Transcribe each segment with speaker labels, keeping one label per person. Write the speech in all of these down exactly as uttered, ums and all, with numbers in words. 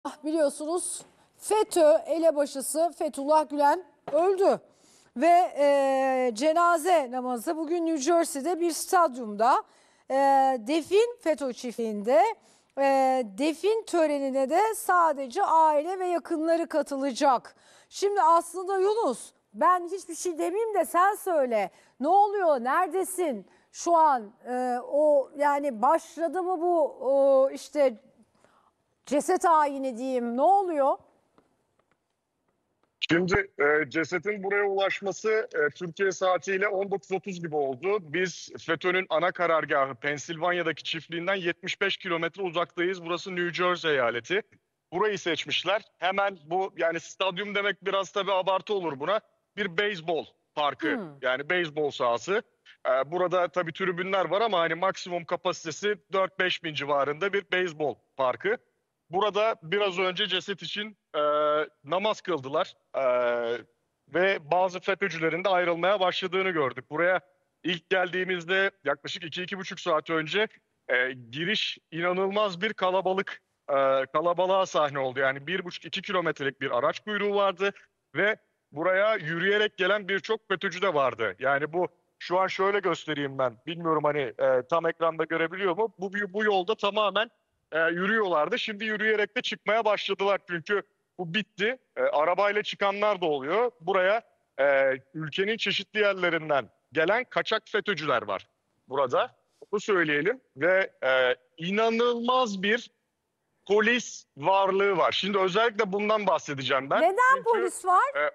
Speaker 1: Biliyorsunuz FETÖ elebaşısı Fethullah Gülen öldü. Ve e, cenaze namazı bugün New Jersey'de bir stadyumda e, defin FETÖ çiftliğinde e, defin törenine de sadece aile ve yakınları katılacak. Şimdi aslında Yunus, ben hiçbir şey demeyeyim de sen söyle, ne oluyor, neredesin şu an? E, o yani başladı mı bu o, işte ceset ayini diyeyim, ne oluyor?
Speaker 2: Şimdi e, cesetin buraya ulaşması e, Türkiye saatiyle on dokuz otuz gibi oldu. Biz FETÖ'nün ana karargahı Pensilvanya'daki çiftliğinden yetmiş beş kilometre uzaktayız. Burası New Jersey eyaleti. Burayı seçmişler. Hemen bu, yani stadyum demek biraz tabii abartı olur buna. Bir beyzbol parkı,
Speaker 1: Hmm.
Speaker 2: yani beyzbol sahası. E, burada tabii tribünler var ama hani maksimum kapasitesi dört beş bin civarında bir beyzbol parkı. Burada biraz önce ceset için e, namaz kıldılar e, ve bazı FETÖ'cülerin de ayrılmaya başladığını gördük. Buraya ilk geldiğimizde yaklaşık iki iki buçuk saat önce e, giriş inanılmaz bir kalabalık e, kalabalığa sahne oldu. Yani bir buçuk iki kilometrelik bir araç kuyruğu vardı ve buraya yürüyerek gelen birçok FETÖ'cü de vardı. Yani bu şu an şöyle göstereyim ben. Bilmiyorum hani e, tam ekranda görebiliyor mu? Bu, bu yolda tamamen E, yürüyorlardı. Şimdi yürüyerek de çıkmaya başladılar. Çünkü bu bitti. E, arabayla çıkanlar da oluyor. Buraya e, ülkenin çeşitli yerlerinden gelen kaçak FETÖ'cüler var burada. Bunu söyleyelim. Ve e, inanılmaz bir polis varlığı var. Şimdi özellikle bundan bahsedeceğim ben.
Speaker 1: Neden
Speaker 2: Çünkü,
Speaker 1: polis var?
Speaker 2: E,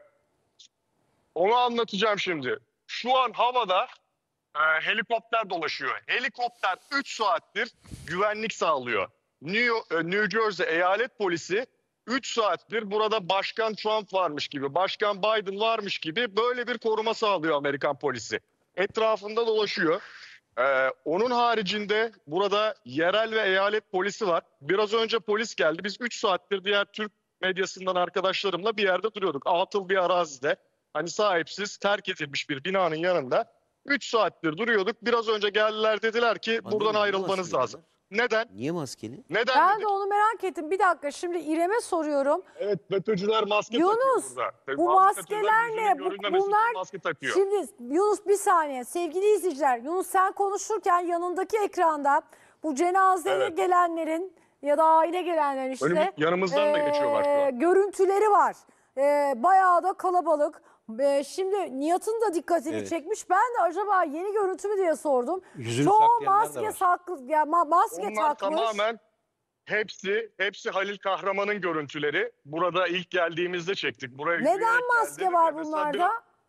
Speaker 2: onu anlatacağım şimdi. Şu an havada e, helikopter dolaşıyor. Helikopter üç saattir güvenlik sağlıyor. New, New Jersey eyalet polisi üç saattir burada Başkan Trump varmış gibi, Başkan Biden varmış gibi böyle bir koruma sağlıyor Amerikan polisi. Etrafında dolaşıyor. Ee, onun haricinde burada yerel ve eyalet polisi var. Biraz önce polis geldi. Biz üç saattir diğer Türk medyasından arkadaşlarımla bir yerde duruyorduk. Atıl bir arazide. Hani sahipsiz, terk edilmiş bir binanın yanında. üç saattir duruyorduk. Biraz önce geldiler, dediler ki
Speaker 3: Anladım,
Speaker 2: buradan
Speaker 3: niye
Speaker 2: ayrılmanız
Speaker 3: maskeli
Speaker 2: lazım.
Speaker 3: bunlar?
Speaker 2: Neden?
Speaker 3: Niye maskeli?
Speaker 2: Neden
Speaker 1: Ben
Speaker 2: dedik?
Speaker 1: de onu merak ettim. Bir dakika, şimdi İrem'e soruyorum.
Speaker 2: Evet, FETÖ'cüler maske
Speaker 1: Yunus,
Speaker 2: takıyor burada. Tabii
Speaker 1: bu
Speaker 2: bazı FETÖ'cüler
Speaker 1: maskeler
Speaker 2: yüzünün
Speaker 1: ne? Bu-
Speaker 2: görünmemesi için
Speaker 1: bunlar
Speaker 2: maske takıyor.
Speaker 1: şimdi Yunus, bir saniye sevgili izleyiciler. Yunus, sen konuşurken yanındaki ekranda bu cenazeye
Speaker 2: Evet.
Speaker 1: gelenlerin ya da aile gelenlerin işte
Speaker 2: Önümüz- yanımızdan da geçiyorlar şu an.
Speaker 1: eee, görüntüleri var. Eee, bayağı da kalabalık. Eee, şimdi Nihat'ın da dikkatini
Speaker 3: Evet.
Speaker 1: çekmiş. Ben de acaba yeni görüntü mü diye sordum.
Speaker 3: Yüzünü
Speaker 1: Çoğu
Speaker 3: saklayanlar da
Speaker 1: maske
Speaker 3: var.
Speaker 1: saklı, ya ma- maske
Speaker 2: Onlar
Speaker 1: takmış.
Speaker 2: tamamen hepsi hepsi Halil Kahraman'ın görüntüleri. Burada ilk geldiğimizde çektik. Buraya
Speaker 1: Neden
Speaker 2: yürüyerek
Speaker 1: maske
Speaker 2: geldiğimde
Speaker 1: var
Speaker 2: mesela
Speaker 1: bunlarda?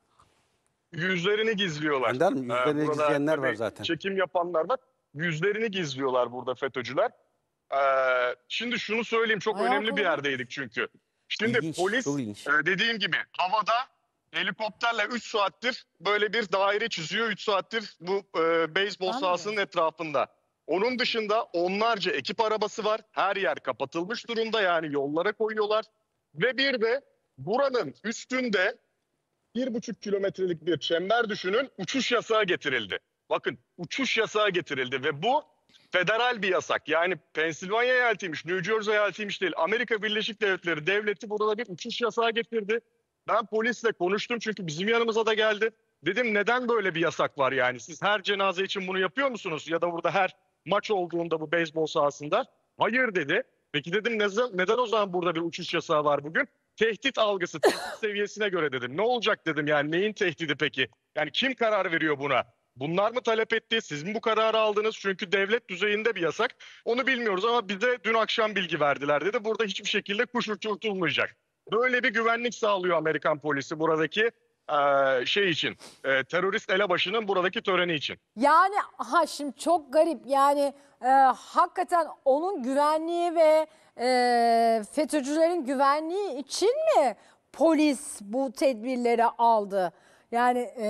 Speaker 2: bir- Yüzlerini gizliyorlar.
Speaker 3: Benden mi? Yüzlerini
Speaker 2: Ee, burada
Speaker 3: gizleyenler var
Speaker 2: tabii
Speaker 3: zaten.
Speaker 2: Çekim yapanlar var. Yüzlerini gizliyorlar burada FETÖ'cüler. Ee, şimdi şunu söyleyeyim, çok
Speaker 1: Ayağı
Speaker 2: önemli bir
Speaker 1: kalabalık.
Speaker 2: yerdeydik çünkü. Şimdi
Speaker 3: İlginç,
Speaker 2: polis
Speaker 3: çok ilginç.
Speaker 2: e, dediğim gibi havada helikopterle üç saattir böyle bir daire çiziyor. üç saattir bu e, beyzbol
Speaker 1: Ben de
Speaker 2: sahasının etrafında. Onun dışında onlarca ekip arabası var. Her yer kapatılmış durumda, yani yollara koyuyorlar. Ve bir de buranın üstünde bir buçuk kilometrelik bir çember düşünün, uçuş yasağı getirildi. Bakın, uçuş yasağı getirildi ve bu federal bir yasak. Yani Pensilvanya eyaletiymiş, New Jersey eyaletiymiş değil. Amerika Birleşik Devletleri devleti burada bir uçuş yasağı getirdi. Ben polisle konuştum çünkü bizim yanımıza da geldi. Dedim, neden böyle bir yasak var yani? Siz her cenaze için bunu yapıyor musunuz? Ya da burada her maç olduğunda bu beyzbol sahasında. Hayır dedi. Peki dedim, neden, neden o zaman burada bir uçuş yasağı var bugün? Tehdit algısı, tehdit seviyesine göre dedim. Ne olacak dedim, yani neyin tehdidi peki? Yani kim karar veriyor buna? Bunlar mı talep etti? Siz mi bu kararı aldınız? Çünkü devlet düzeyinde bir yasak. Onu bilmiyoruz ama bize dün akşam bilgi verdiler dedi. Burada hiçbir şekilde kuş uçurtulmayacak. Böyle bir güvenlik sağlıyor Amerikan polisi buradaki e, şey için. E, terörist elebaşının buradaki töreni için.
Speaker 1: Yani ha şimdi çok garip yani e, hakikaten onun güvenliği ve e, FETÖ'cülerin güvenliği için mi polis bu tedbirleri aldı? Yani e,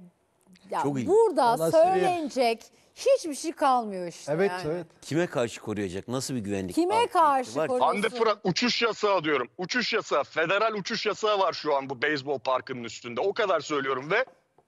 Speaker 1: ya
Speaker 3: Çok ilginç.
Speaker 1: burada
Speaker 4: Vallahi
Speaker 1: söylenecek hiçbir şey kalmıyor işte.
Speaker 4: Evet,
Speaker 1: yani.
Speaker 4: evet.
Speaker 3: Kime karşı koruyacak? Nasıl bir güvenlik?
Speaker 1: Kime
Speaker 3: altı
Speaker 1: karşı
Speaker 3: var ki?
Speaker 1: koruyor?
Speaker 2: Hande Fırat, uçuş yasağı diyorum. Uçuş yasağı, federal uçuş yasağı var şu an bu beyzbol parkının üstünde. O kadar söylüyorum ve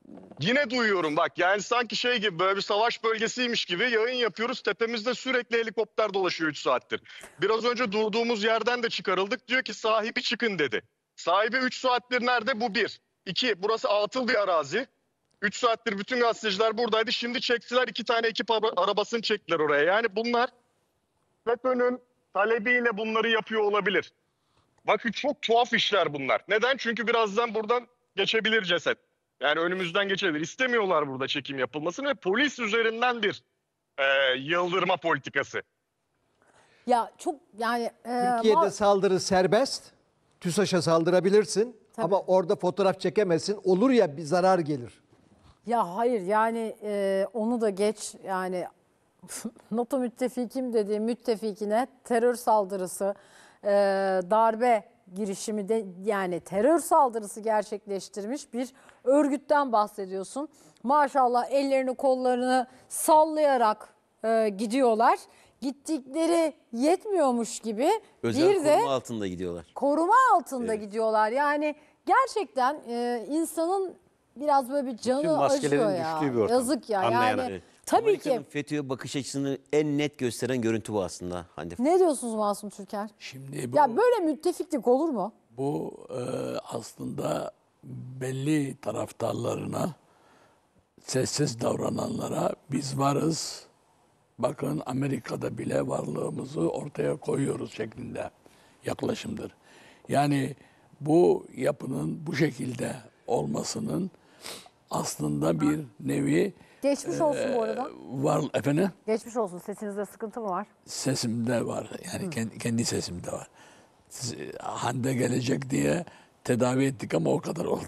Speaker 2: Yine duyuyorum bak, yani sanki şey gibi, böyle bir savaş bölgesiymiş gibi yayın yapıyoruz. Tepemizde sürekli helikopter dolaşıyor üç saattir. Biraz önce durduğumuz yerden de çıkarıldık. Diyor ki sahibi çıkın dedi. Sahibi üç saattir nerede? Bu bir. İki, burası atıl bir arazi. üç saattir bütün gazeteciler buradaydı. Şimdi çektiler, iki tane ekip ara- arabasını çektiler oraya. Yani bunlar FETÖ'nün talebiyle bunları yapıyor olabilir. Bakın çok tuhaf işler bunlar. Neden? Çünkü birazdan buradan geçebilir ceset. Yani önümüzden geçebilir. İstemiyorlar burada çekim yapılmasını ve polis üzerinden bir e, yıldırma politikası.
Speaker 1: Ya çok yani e,
Speaker 4: Türkiye'de
Speaker 1: ma-
Speaker 4: saldırı serbest. TÜSAŞ'a saldırabilirsin
Speaker 1: Tabii.
Speaker 4: ama orada fotoğraf çekemezsin. Olur ya bir zarar gelir.
Speaker 1: ya hayır yani e, onu da geç yani NATO müttefikim dediği müttefikine terör saldırısı, e, darbe girişimi de yani terör saldırısı gerçekleştirmiş bir örgütten bahsediyorsun. Maşallah ellerini kollarını sallayarak e, gidiyorlar. Gittikleri yetmiyormuş gibi
Speaker 3: Özel
Speaker 1: bir de
Speaker 3: koruma altında gidiyorlar.
Speaker 1: koruma altında gidiyorlar. Yani gerçekten e, insanın biraz böyle bir canı
Speaker 5: Bütün maskelerin
Speaker 1: acıyor ya.
Speaker 5: düştüğü bir ortam.
Speaker 1: Yazık ya.
Speaker 5: Anlayan,
Speaker 1: Yani
Speaker 3: Evet.
Speaker 1: tabii ki.
Speaker 3: Amerika'nın FETÖ'ye bakış açısını en net gösteren görüntü bu aslında. Hande.
Speaker 1: Ne diyorsunuz Masum Türker?
Speaker 6: Şimdi bu,
Speaker 1: Ya böyle müttefiklik olur mu?
Speaker 6: bu e, aslında belli taraftarlarına, sessiz davrananlara biz varız, bakın Amerika'da bile varlığımızı ortaya koyuyoruz şeklinde yaklaşımdır. Yani bu yapının bu şekilde olmasının aslında bir nevi
Speaker 1: Geçmiş olsun bu arada.
Speaker 6: var efendim.
Speaker 1: Geçmiş olsun. Sesinizde sıkıntı mı var?
Speaker 6: Sesimde var. Yani kendi, kendi sesimde var. Siz, Hande gelecek diye tedavi ettik ama o kadar oldu.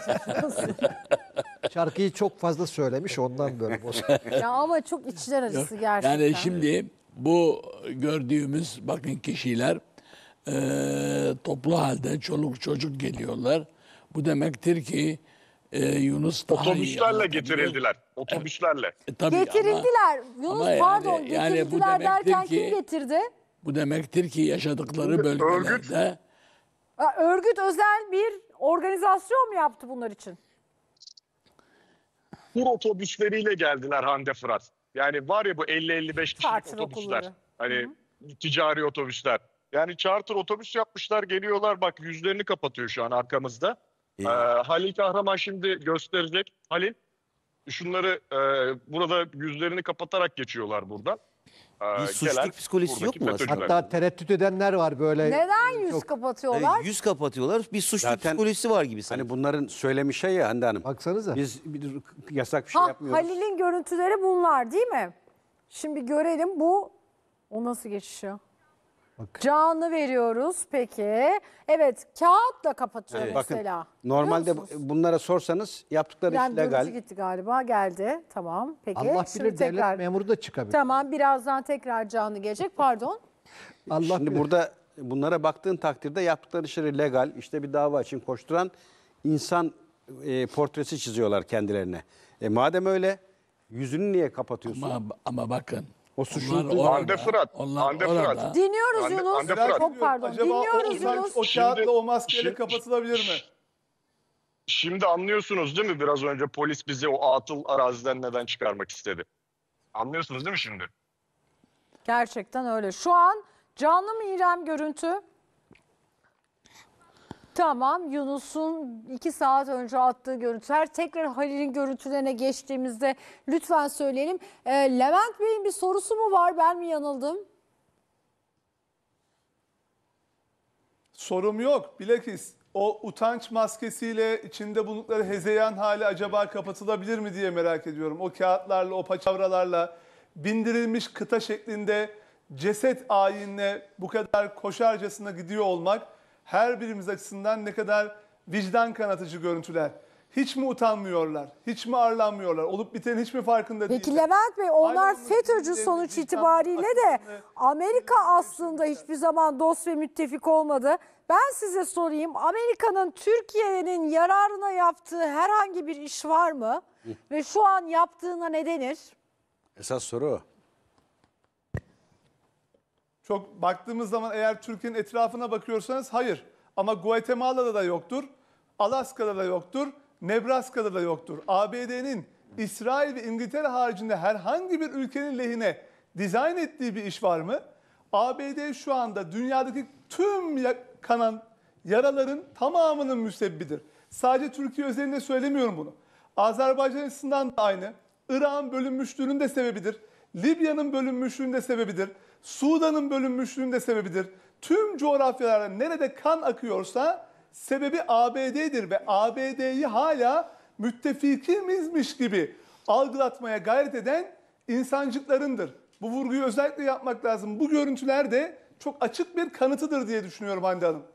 Speaker 4: Şarkıyı çok fazla söylemiş ondan böyle bozuk.
Speaker 1: Ya ama çok içler acısı gerçekten.
Speaker 6: Yani şimdi bu gördüğümüz bakın kişiler e, toplu halde çoluk çocuk geliyorlar. Bu demektir ki e, Yunus daha iyi
Speaker 2: Otobüslerle
Speaker 6: anlatabiliyor.
Speaker 2: getirildiler. Otobüslerle.
Speaker 6: E, tabii ama-
Speaker 1: Getirildiler. Yunus
Speaker 6: ama yani-
Speaker 1: pardon
Speaker 6: yani bu
Speaker 1: getirildiler
Speaker 6: demektir
Speaker 1: derken
Speaker 6: ki-
Speaker 1: kim getirdi?
Speaker 6: bu demektir ki yaşadıkları
Speaker 2: Örgüt-
Speaker 6: bölgelerde
Speaker 1: Ha, örgüt özel bir organizasyon mu yaptı bunlar için?
Speaker 2: Tur otobüsleriyle geldiler Hande Fırat. Yani var ya bu elli elli beş kişilik
Speaker 1: Charter
Speaker 2: otobüsler.
Speaker 1: okulları.
Speaker 2: Hani ticari otobüsler. Yani charter otobüs yapmışlar, geliyorlar, bak yüzlerini kapatıyor şu an arkamızda.
Speaker 3: İyi.
Speaker 2: Ee, Halil Kahraman şimdi gösterecek. Halil, şunları e, burada yüzlerini kapatarak geçiyorlar buradan. Ee,
Speaker 3: Bir suçluluk psikolojisi
Speaker 2: buradaki
Speaker 3: yok mu aslında?
Speaker 2: FETÖ'cüler.
Speaker 4: Hatta tereddüt edenler var böyle.
Speaker 1: Neden yüz
Speaker 4: Çok-
Speaker 1: kapatıyorlar?
Speaker 3: Yani yüz kapatıyorlar. Bir suçluluk
Speaker 5: Zaten-
Speaker 3: psikolojisi var gibi sanki.
Speaker 5: Hani bunların söylemiş şey ya Hande Hanım.
Speaker 4: Baksanıza.
Speaker 5: Biz bir yasak bir şey
Speaker 1: Ha,
Speaker 5: yapmıyoruz.
Speaker 1: Halil'in görüntüleri bunlar değil mi? Şimdi görelim bu o nasıl geçiyor? Canlı veriyoruz peki. Evet kağıtla kapatıyor
Speaker 3: Evet.
Speaker 5: Bakın
Speaker 1: mesela.
Speaker 5: normalde
Speaker 1: Biliyor musunuz?
Speaker 5: bunlara sorsanız yaptıkları
Speaker 1: Yani
Speaker 5: iş legal.
Speaker 1: görüntü gitti galiba geldi. Tamam peki.
Speaker 4: Allah
Speaker 1: Şimdi
Speaker 4: bilir devlet
Speaker 1: tekrar-
Speaker 4: memuru da çıkabilir.
Speaker 1: Tamam birazdan tekrar canlı gelecek pardon.
Speaker 4: Allah
Speaker 5: Şimdi
Speaker 4: bilir.
Speaker 5: burada bunlara baktığın takdirde yaptıkları işleri legal, işte bir dava için koşturan insan e, portresi çiziyorlar kendilerine. E madem öyle yüzünü niye kapatıyorsun?
Speaker 6: ama, ama bakın
Speaker 5: O suçluluk-
Speaker 6: onlar orada,
Speaker 2: Hande Fırat,
Speaker 6: onlar
Speaker 2: Hande
Speaker 6: orada,
Speaker 2: Fırat.
Speaker 1: Dinliyoruz
Speaker 2: Hande-
Speaker 1: Yunus.
Speaker 2: Hande Fırat.
Speaker 1: Çok pardon.
Speaker 7: Acaba
Speaker 1: Dinliyoruz
Speaker 7: o, o,
Speaker 1: Yunus.
Speaker 7: o
Speaker 2: Şimdi-
Speaker 7: kağıtla o maskeyle
Speaker 2: şimdi-
Speaker 7: kapatılabilir mi?
Speaker 2: Şimdi anlıyorsunuz değil mi, biraz önce polis bizi o atıl araziden neden çıkarmak istedi? Anlıyorsunuz değil mi şimdi?
Speaker 1: Gerçekten öyle. Şu an canlı mı İrem görüntü? Tamam Yunus'un iki saat önce attığı görüntüler. Tekrar Halil'in görüntülerine geçtiğimizde lütfen söyleyelim. Ee, Levent Bey'in bir sorusu mu var? Ben mi yanıldım?
Speaker 7: Sorum yok. Bilakis o utanç maskesiyle içinde bulundukları hezeyan hali acaba kapatılabilir mi diye merak ediyorum. O kağıtlarla, o paçavralarla bindirilmiş kıta şeklinde ceset ayinine bu kadar koşarcasına gidiyor olmak her birimiz açısından ne kadar vicdan kanatıcı görüntüler. Hiç mi utanmıyorlar? Hiç mi arlanmıyorlar? Olup bitenin hiç mi farkında
Speaker 1: Peki
Speaker 7: değiller?
Speaker 1: Levent Bey onlar
Speaker 7: Hala
Speaker 1: FETÖ'cü
Speaker 7: bizim
Speaker 1: sonuç
Speaker 7: vicdan
Speaker 1: itibariyle de
Speaker 7: akıllı-
Speaker 1: Amerika aslında hiçbir zaman dost ve müttefik olmadı. Ben size sorayım Amerika'nın Türkiye'nin yararına yaptığı herhangi bir iş var mı? Ve şu an yaptığına ne denir?
Speaker 5: Esas soru o.
Speaker 7: Çok baktığımız zaman eğer Türkiye'nin etrafına bakıyorsanız hayır. Ama Guatemala'da da yoktur, Alaska'da da yoktur, Nebraska'da da yoktur. A B D'nin İsrail ve İngiltere haricinde herhangi bir ülkenin lehine dizayn ettiği bir iş var mı? A B D şu anda dünyadaki tüm ya- kanan yaraların tamamının müsebbibidir. Sadece Türkiye özelinde söylemiyorum bunu. Azerbaycan açısından da aynı. Irak'ın bölünmüşlüğünün de sebebidir. Libya'nın bölünmüşlüğünün de sebebidir. Sudan'ın bölünmüşlüğünün de sebebidir. Tüm coğrafyalarda nerede kan akıyorsa sebebi A B D'dir ve A B D'yi hala müttefikimizmiş gibi algılatmaya gayret eden insancıklarındır. Bu vurguyu özellikle yapmak lazım. Bu görüntüler de çok açık bir kanıtıdır diye düşünüyorum Hande Hanım.